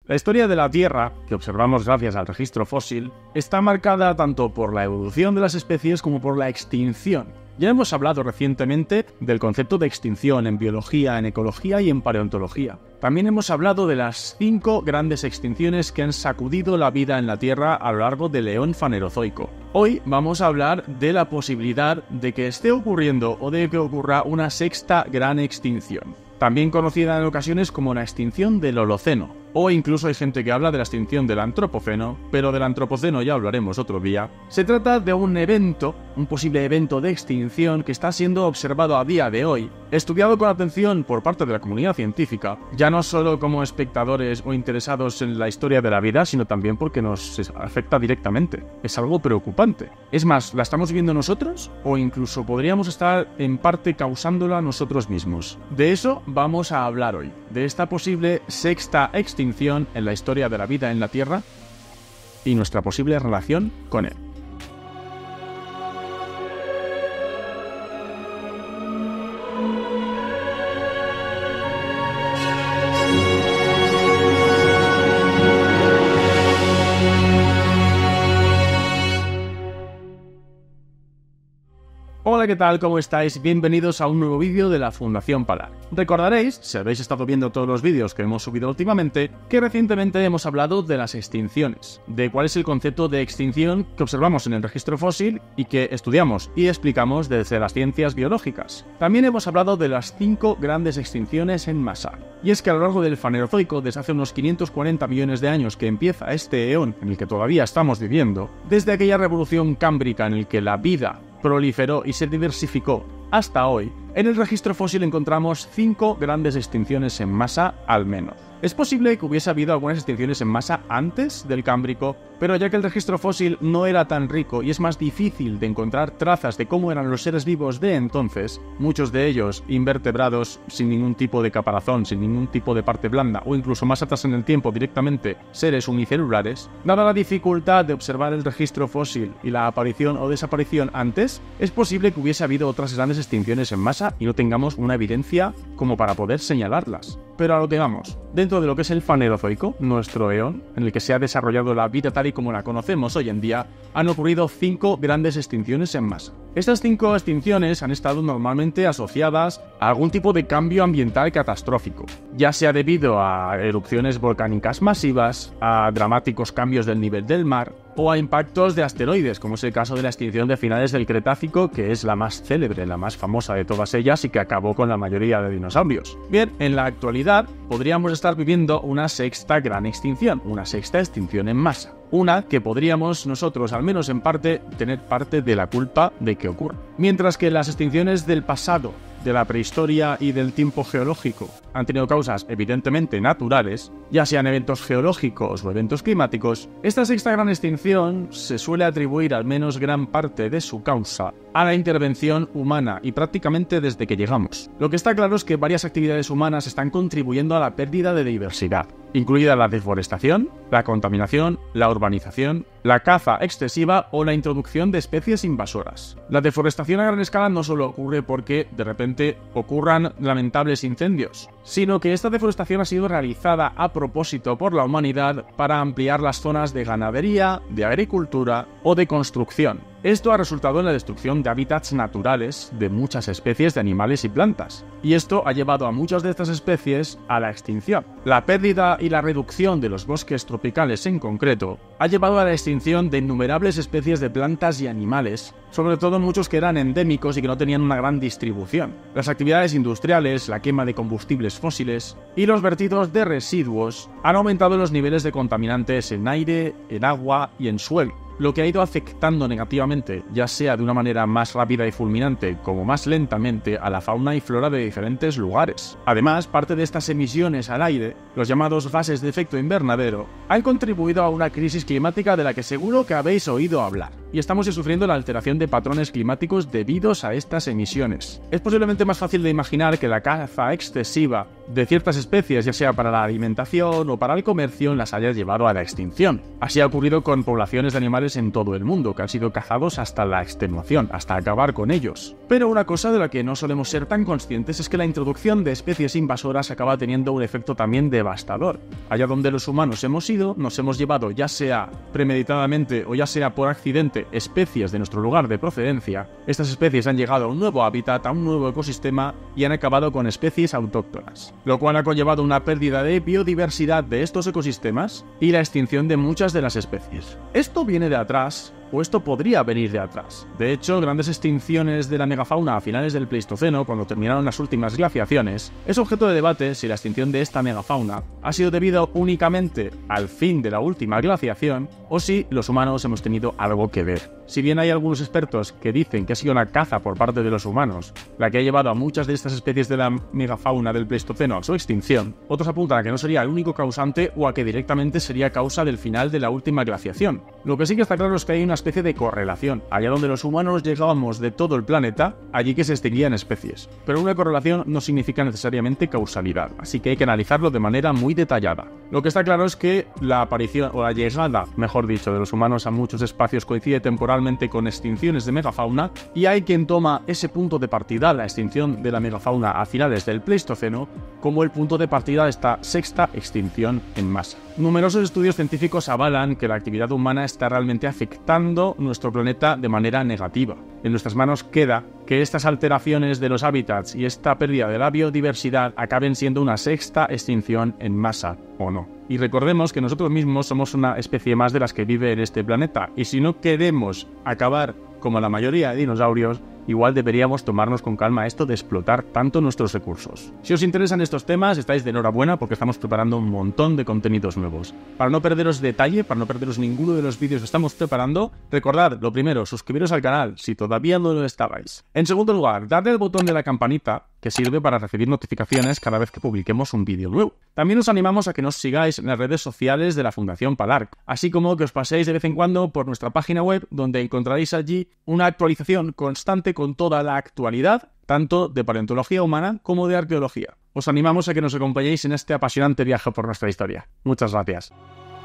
La historia de la Tierra, que observamos gracias al registro fósil, está marcada tanto por la evolución de las especies como por la extinción. Ya hemos hablado recientemente del concepto de extinción en biología, en ecología y en paleontología. También hemos hablado de las 5 grandes extinciones que han sacudido la vida en la Tierra a lo largo del eón fanerozoico. Hoy vamos a hablar de la posibilidad de que esté ocurriendo o de que ocurra una 6ª gran extinción, también conocida en ocasiones como la extinción del Holoceno, o incluso hay gente que habla de la extinción del Antropoceno, pero del Antropoceno ya hablaremos otro día. Se trata de un evento, un posible evento de extinción que está siendo observado a día de hoy, estudiado con atención por parte de la comunidad científica, ya no solo como espectadores o interesados en la historia de la vida, sino también porque nos afecta directamente. Es algo preocupante. Es más, ¿la estamos viviendo nosotros? O incluso podríamos estar en parte causándola nosotros mismos. De eso vamos a hablar hoy, de esta posible 6ª extinción en la historia de la vida en la Tierra y nuestra posible relación con él. Hola, ¿qué tal? ¿Cómo estáis? Bienvenidos a un nuevo vídeo de la Fundación Palar. Recordaréis, si habéis estado viendo todos los vídeos que hemos subido últimamente, que recientemente hemos hablado de las extinciones, de cuál es el concepto de extinción que observamos en el registro fósil y que estudiamos y explicamos desde las ciencias biológicas. También hemos hablado de las 5 grandes extinciones en masa. Y es que a lo largo del Fanerozoico, desde hace unos 540 millones de años que empieza este eón en el que todavía estamos viviendo, desde aquella revolución cámbrica en el que la vida proliferó y se diversificó hasta hoy, en el registro fósil encontramos 5 grandes extinciones en masa al menos. Es posible que hubiese habido algunas extinciones en masa antes del Cámbrico, pero ya que el registro fósil no era tan rico y es más difícil de encontrar trazas de cómo eran los seres vivos de entonces, muchos de ellos invertebrados sin ningún tipo de caparazón, sin ningún tipo de parte blanda o incluso más atrás en el tiempo directamente seres unicelulares, dada la dificultad de observar el registro fósil y la aparición o desaparición antes, es posible que hubiese habido otras grandes extinciones en masa y no tengamos una evidencia como para poder señalarlas. Pero a lo que vamos, dentro de lo que es el Fanerozoico, nuestro eón, en el que se ha desarrollado la vida tal y como la conocemos hoy en día, han ocurrido 5 grandes extinciones en masa. Estas 5 extinciones han estado normalmente asociadas a algún tipo de cambio ambiental catastrófico, ya sea debido a erupciones volcánicas masivas, a dramáticos cambios del nivel del mar, o a impactos de asteroides, como es el caso de la extinción de finales del Cretácico, que es la más célebre, la más famosa de todas ellas y que acabó con la mayoría de dinosaurios. Bien, en la actualidad podríamos estar viviendo una 6ª gran extinción, una 6ª extinción en masa. Una que podríamos nosotros, al menos en parte, tener parte de la culpa de que ocurra. Mientras que las extinciones del pasado, de la prehistoria y del tiempo geológico han tenido causas evidentemente naturales, ya sean eventos geológicos o eventos climáticos, esta 6ª gran extinción se suele atribuir al menos gran parte de su causa a la intervención humana y prácticamente desde que llegamos. Lo que está claro es que varias actividades humanas están contribuyendo a la pérdida de diversidad, incluida la deforestación, la contaminación, la urbanización, la caza excesiva o la introducción de especies invasoras. La deforestación a gran escala no solo ocurre porque de repente ocurran lamentables incendios, sino que esta deforestación ha sido realizada a propósito por la humanidad para ampliar las zonas de ganadería, de agricultura o de construcción. Esto ha resultado en la destrucción de hábitats naturales de muchas especies de animales y plantas, y esto ha llevado a muchas de estas especies a la extinción. La pérdida y la reducción de los bosques tropicales en concreto ha llevado a la extinción de innumerables especies de plantas y animales, sobre todo muchos que eran endémicos y que no tenían una gran distribución. Las actividades industriales, la quema de combustibles fósiles y los vertidos de residuos han aumentado los niveles de contaminantes en aire, en agua y en suelo, lo que ha ido afectando negativamente, ya sea de una manera más rápida y fulminante como más lentamente, a la fauna y flora de diferentes lugares. Además, parte de estas emisiones al aire, los llamados gases de efecto invernadero, han contribuido a una crisis climática de la que seguro que habéis oído hablar. y estamos ya sufriendo la alteración de patrones climáticos debidos a estas emisiones. Es posiblemente más fácil de imaginar que la caza excesiva de ciertas especies, ya sea para la alimentación o para el comercio, las haya llevado a la extinción. Así ha ocurrido con poblaciones de animales en todo el mundo, que han sido cazados hasta la extenuación, hasta acabar con ellos. Pero una cosa de la que no solemos ser tan conscientes es que la introducción de especies invasoras acaba teniendo un efecto también devastador. Allá donde los humanos hemos ido, nos hemos llevado, ya sea premeditadamente o ya sea por accidente, especies de nuestro lugar de procedencia. Estas especies han llegado a un nuevo hábitat, a un nuevo ecosistema y han acabado con especies autóctonas, lo cual ha conllevado una pérdida de biodiversidad de estos ecosistemas y la extinción de muchas de las especies. Esto viene de atrás, o esto podría venir de atrás. De hecho, grandes extinciones de la megafauna a finales del Pleistoceno, cuando terminaron las últimas glaciaciones, es objeto de debate si la extinción de esta megafauna ha sido debido únicamente al fin de la última glaciación o si los humanos hemos tenido algo que ver. Si bien hay algunos expertos que dicen que ha sido una caza por parte de los humanos la que ha llevado a muchas de estas especies de la megafauna del Pleistoceno a su extinción, otros apuntan a que no sería el único causante o a que directamente sería causa del final de la última glaciación. Lo que sí que está claro es que hay una especie de correlación. Allá donde los humanos llegábamos de todo el planeta, allí que se extinguían especies. Pero una correlación no significa necesariamente causalidad, así que hay que analizarlo de manera muy detallada. Lo que está claro es que la aparición o la llegada, mejor dicho, de los humanos a muchos espacios coincide temporalmente con extinciones de megafauna, y hay quien toma ese punto de partida, la extinción de la megafauna a finales del Pleistoceno, como el punto de partida de esta sexta extinción en masa. Numerosos estudios científicos avalan que la actividad humana está realmente afectando nuestro planeta de manera negativa. En nuestras manos queda que estas alteraciones de los hábitats y esta pérdida de la biodiversidad acaben siendo una sexta extinción en masa, ¿o no? Y recordemos que nosotros mismos somos una especie más de las que vive en este planeta, y si no queremos acabar como la mayoría de dinosaurios, igual deberíamos tomarnos con calma esto de explotar tanto nuestros recursos. Si os interesan estos temas, estáis de enhorabuena porque estamos preparando un montón de contenidos nuevos. Para no perderos detalle, para no perderos ninguno de los vídeos que estamos preparando, recordad, lo primero, suscribiros al canal si todavía no lo estabais. En segundo lugar, dadle al botón de la campanita, que sirve para recibir notificaciones cada vez que publiquemos un vídeo nuevo. También os animamos a que nos sigáis en las redes sociales de la Fundación Palarc, así como que os paséis de vez en cuando por nuestra página web, donde encontraréis allí una actualización constante con toda la actualidad, tanto de paleontología humana como de arqueología. Os animamos a que nos acompañéis en este apasionante viaje por nuestra historia. Muchas gracias.